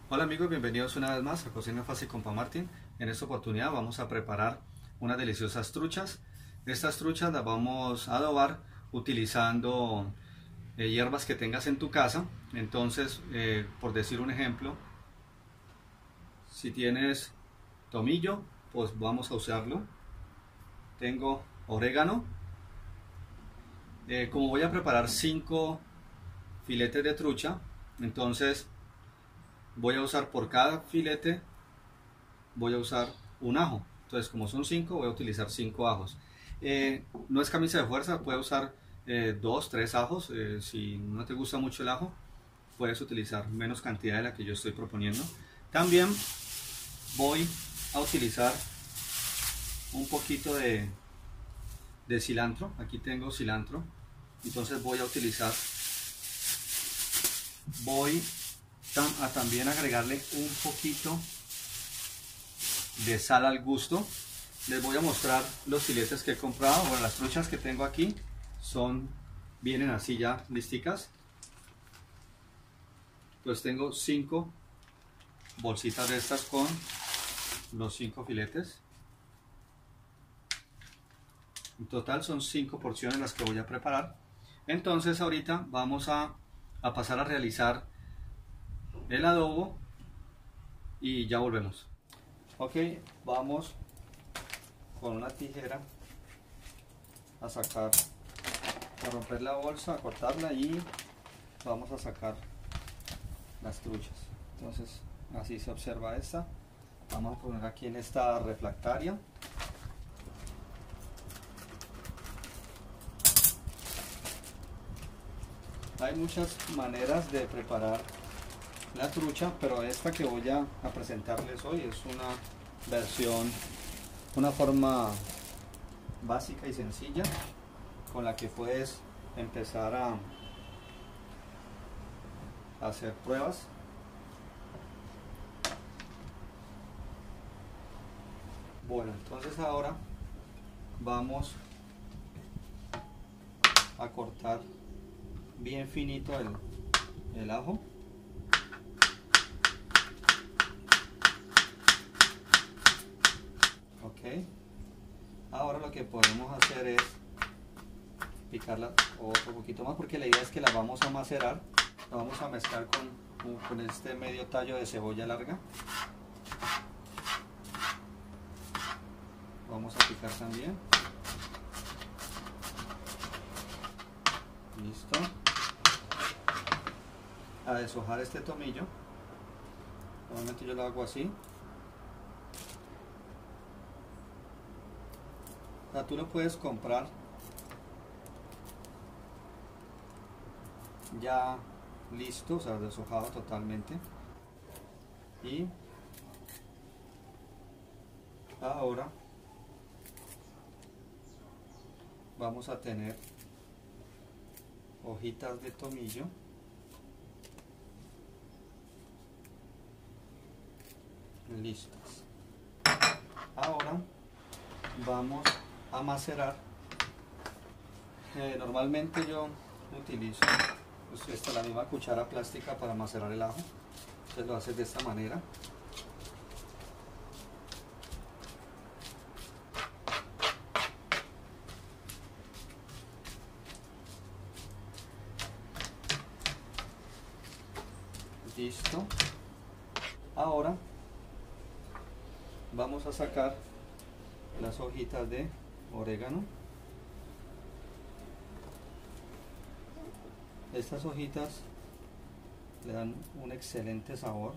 Hola amigos, bienvenidos una vez más a Cocina Fácil con Pa Martín. En esta oportunidad vamos a preparar unas deliciosas truchas. Estas truchas las vamos a adobar utilizando hierbas que tengas en tu casa. Entonces, por decir un ejemplo, si tienes tomillo, pues vamos a usarlo. Tengo orégano. Como voy a preparar 5 filetes de trucha, entonces voy a usar por cada filete, voy a usar un ajo. Entonces, como son 5, voy a utilizar 5 ajos. No es camisa de fuerza, puedes usar 2, 3 ajos. Si no te gusta mucho el ajo, puedes utilizar menos cantidad de la que yo estoy proponiendo. También voy a utilizar un poquito de cilantro. Aquí tengo cilantro. Entonces voy a también agregarle un poquito de sal al gusto. Les voy a mostrar los filetes que he comprado. Bueno, las truchas que tengo aquí vienen así ya listicas. Pues tengo 5 bolsitas de estas con los 5 filetes. En total son 5 porciones las que voy a preparar. Entonces ahorita vamos a pasar a realizar el adobo y ya volvemos. Ok, vamos con una tijera a romper la bolsa, a cortarla y vamos a sacar las truchas. Entonces así se observa esta. Vamos a poner aquí en esta refractaria. Hay muchas maneras de preparar la trucha, pero esta que voy a presentarles hoy es una versión, una forma básica y sencilla con la que puedes empezar a hacer pruebas. Bueno, entonces ahora vamos a cortar bien finito el ajo. Ok, ahora lo que podemos hacer es picarla otro poquito más, porque la idea es que la vamos a macerar. La vamos a mezclar con este medio tallo de cebolla larga. Vamos a picar también. Listo. A deshojar este tomillo. Normalmente yo lo hago así. O sea, tú lo puedes comprar ya listo, o sea, deshojado totalmente. Y ahora vamos a tener hojitas de tomillo. Listas. Ahora vamos a macerar. Normalmente yo utilizo la misma cuchara plástica para macerar el ajo. Entonces lo haces de esta manera. Listo. Ahora vamos a sacar las hojitas de orégano. Estas hojitas le dan un excelente sabor.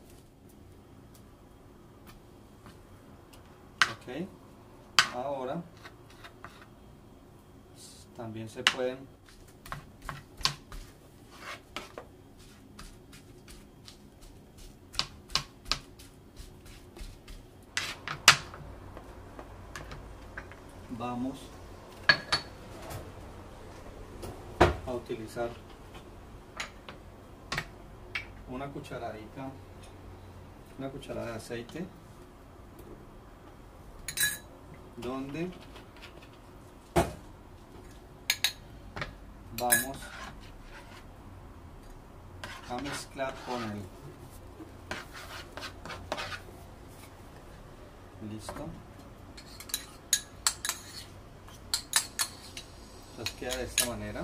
Ok, ahora también se pueden vamos a utilizar una cucharada de aceite, donde vamos a mezclar con Listo. Entonces queda de esta manera.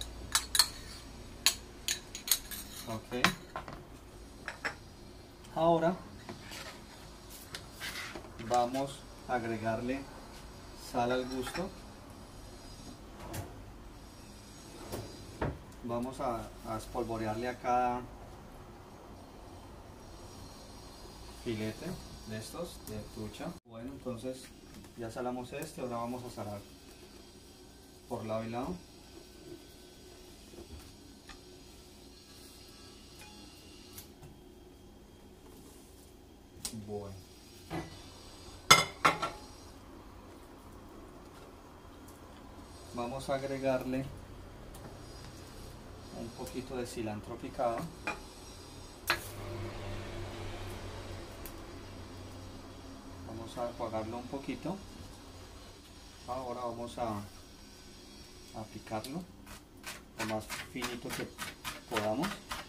Ok. Ahora vamos a agregarle sal al gusto. Vamos a espolvorearle a cada filete de estos de trucha. Bueno, entonces ya salamos este, ahora vamos a salar por lado y lado. Bueno. Vamos a agregarle un poquito de cilantro picado. Vamos a apagarlo un poquito. Ahora vamos a picarlo lo más finito que podamos.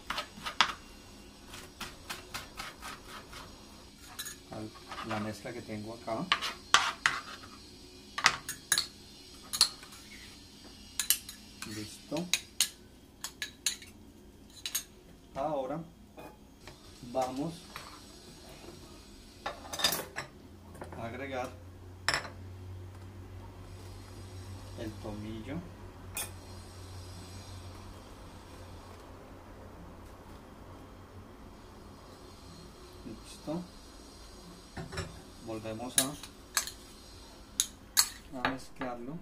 La mezcla que tengo acá. Listo. Ahora vamos a agregar el tomillo. Listo. Volvemos a mezclarlo.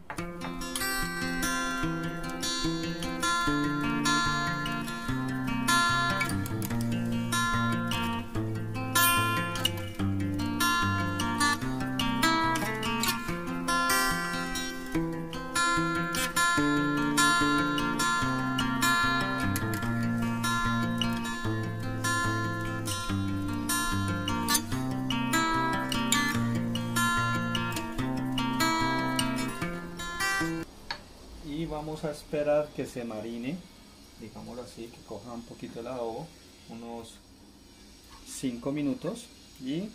Y vamos a esperar que se marine, digámoslo así, que coja un poquito el adobo, unos 5 minutos, y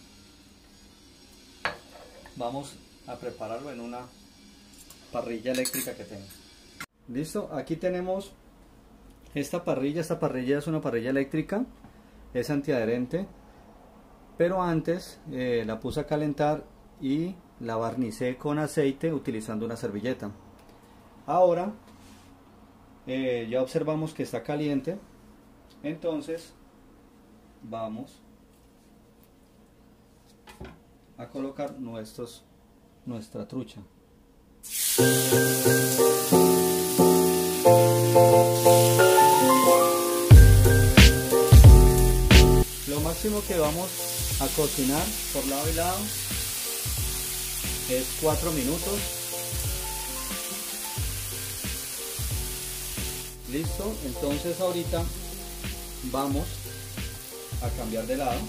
vamos a prepararlo en una parrilla eléctrica que tengo. Listo, aquí tenemos esta parrilla es una parrilla eléctrica, es antiadherente, pero antes la puse a calentar y la barnicé con aceite utilizando una servilleta. Ahora ya observamos que está caliente, entonces vamos a colocar nuestra trucha. Lo máximo que vamos a cocinar por lado y lado es 4 minutos. Listo, entonces ahorita vamos a cambiar de lado.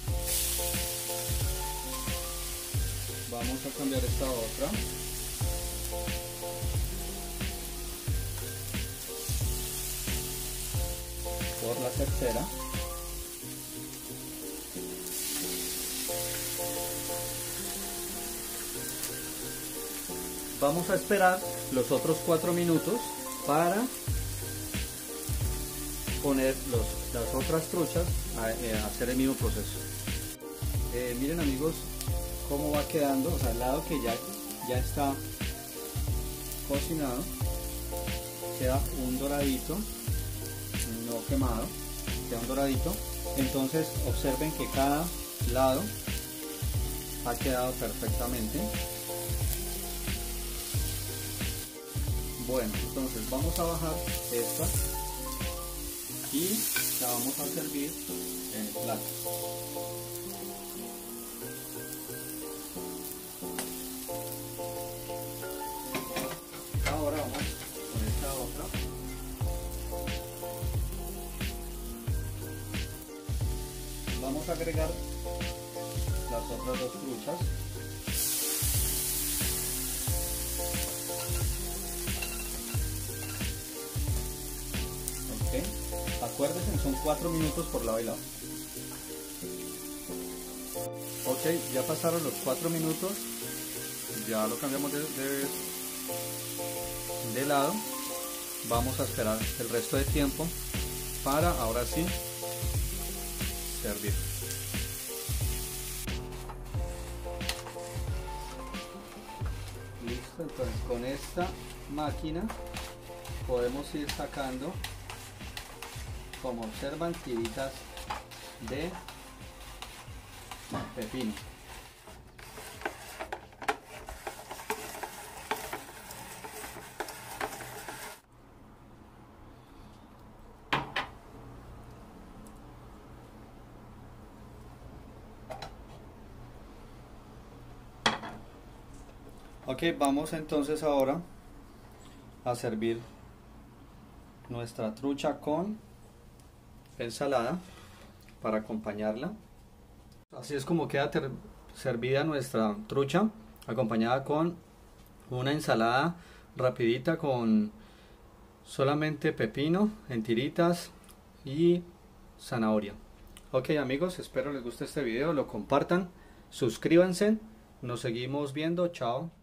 Vamos a cambiar esta otra. Por la tercera. Vamos a esperar los otros 4 minutos para poner las otras truchas a hacer el mismo proceso. Miren amigos cómo va quedando, o sea, el lado que ya está cocinado queda un doradito, no quemado, queda un doradito. Entonces observen que cada lado ha quedado perfectamente. Bueno, entonces vamos a bajar esta y la vamos a servir en el plato. Ahora vamos con esta otra. Vamos a agregar las otras dos truchas. Acuérdense, son 4 minutos por lado y lado. Ok, ya pasaron los 4 minutos, ya lo cambiamos de lado. Vamos a esperar el resto de tiempo para ahora sí servir. Listo, entonces con esta máquina podemos ir sacando, como observan, tiritas de pepino. Ok, vamos entonces ahora a servir nuestra trucha con ensalada para acompañarla. Así es como queda servida nuestra trucha, acompañada con una ensalada rapidita con solamente pepino en tiritas y zanahoria. Ok amigos, espero les guste este video, lo compartan, suscríbanse, nos seguimos viendo, chao.